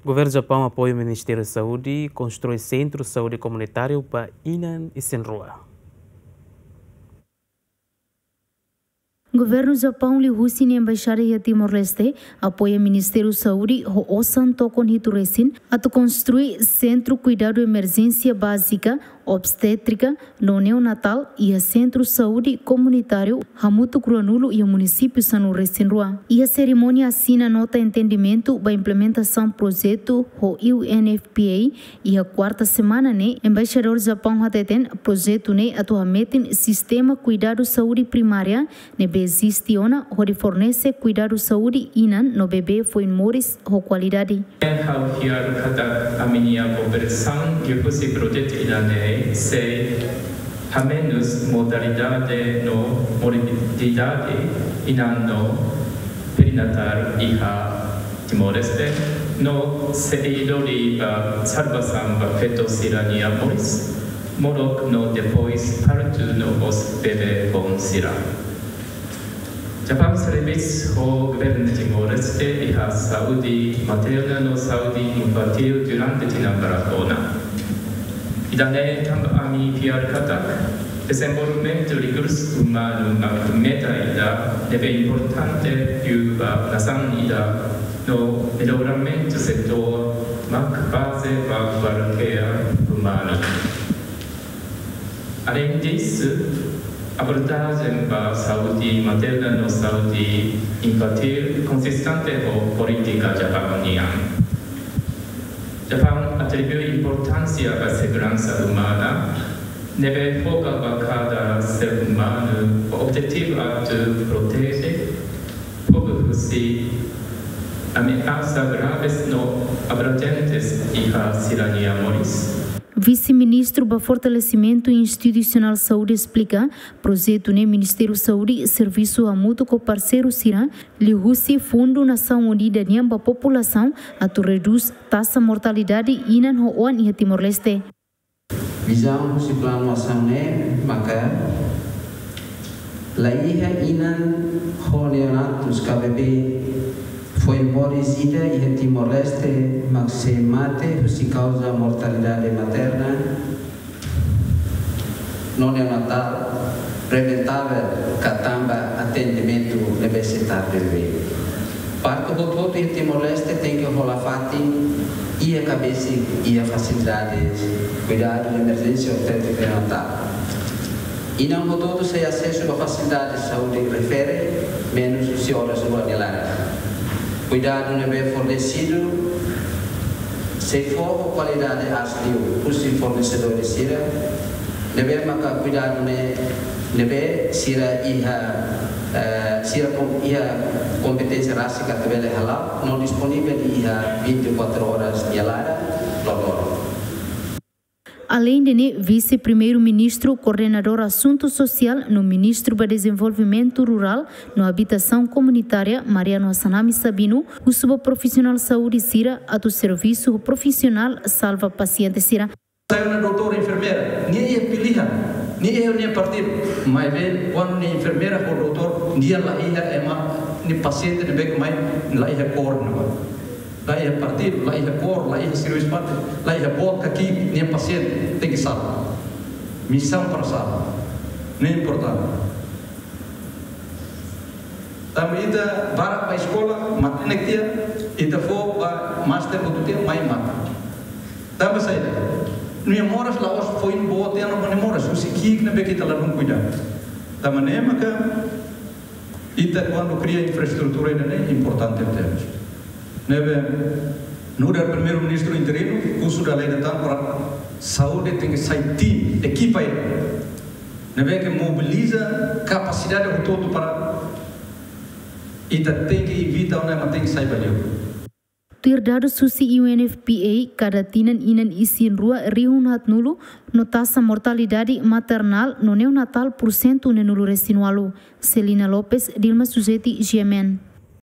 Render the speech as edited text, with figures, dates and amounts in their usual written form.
Governo do Japão apoia o Ministério da Saúde e constrói centro de saúde comunitário para Inan e Senrua. Governo do Japão li husi ni embaixada ya Timor-Leste apoia o Ministério da Saúde ho osan tokon hituresin atu construir centro cuidado emergência básica obstétrica no neonatal e a centro de saúde comunitário Hamutu Cruanulo e o município Sanu Resenrua. E a cerimônia assina nota entendimento para implementação do projeto ho UNFPA e a quarta semana né embaixador do Japão hateten projeto né atualmente sistema cuidado saúde primária ne existe ona onde fornece cuidado saúde inan no bebê foi mores ho qualidade. A minha cooperação e esse projeto inane sei a menos modalidade no morbidade inano perinatal iha Timor-Leste no servidori salvação feto-sirania moris morok no depois parto no os bebê com sira. Japão Serviço ao Governo de Timor-Leste e a saúde materna no saúde infantil durante a maratona. E daí também pior kata, desenvolvimento de recursos humanos na meta é importante e a nação no melhoramento do setor base para qualquer humano. Além disso, abordagem para saúde materna no saúde infantil consistente com política japoniana. Japão atribui importância à segurança humana, deve focar para cada ser humano, o objetivo é de proteger, reduzir ameaças graves não abrangentes e a cidadania moris. Vice-ministro para Fortalecimento Institucional Saúde explica, projeto no Ministério da Saúde Serviço a mútuo com parceiro Sira, lhe usa fundo Nação Unida para a população a reduz taxa mortalidade inan hoan e Timor-Leste. Visão se plano ação né, maka laiha inan ho neonatus KBB foi morizida e Timor-Leste maximate se causa mortalidade materna no neonatal preventável catamba atendimento universitário bebê. Parte do todo em Timor-Leste tem que rolar fati e a cabeça e a facilidades cuidado de emergência obstétrica neonatal. E não todo se acesso a facilidades de saúde refere menos se horas do anelar. Cuidado não é fornecido, se for qualidade asli, os fornecedores sira, deve maka cuidado né, deve sira competência rásica também halal, não disponível iha 24 horas de alara, logo. Além de vice-primeiro-ministro, coordenador assunto social no Ministro para Desenvolvimento Rural, no Habitação Comunitária, Mariano Assanami Sabino, o subprofissional saúde Sira, a do serviço profissional salva paciente Sira. Saya na doutora enfermeira, nem é pilihan, nem é partido, mas bem quando nem enfermeira ou doutor, dia lá é nem paciente de bem mais lá é corno. Lá é partido, lá é cor, lá é cirurgia parte, lá é boca aqui, nem paciente, tem que salvar. Missão para salvar, não é importante. Também ida para a escola, matrinek dia, ida for para master do dia, mais mata. Também saída. Não é moras lá, os foi em boa, tem não moras, o que não é que está lá não cuidar. Também é maca, ida quando cria infraestrutura ainda é importante em termos. No primeiro-ministro interino, curso da lei de tanto para saúde tem que sair time, equipa aí. Que mobiliza capacidade do todo para e tem que evitar onde tem que sair valeu. Tirdado susi UNFPA cada tinan inan isin rua rihunat nulu no taxa mortalidade maternal no neonatal % nulu resinualu. Celina Lopes, Dilma Suzeti, GMN.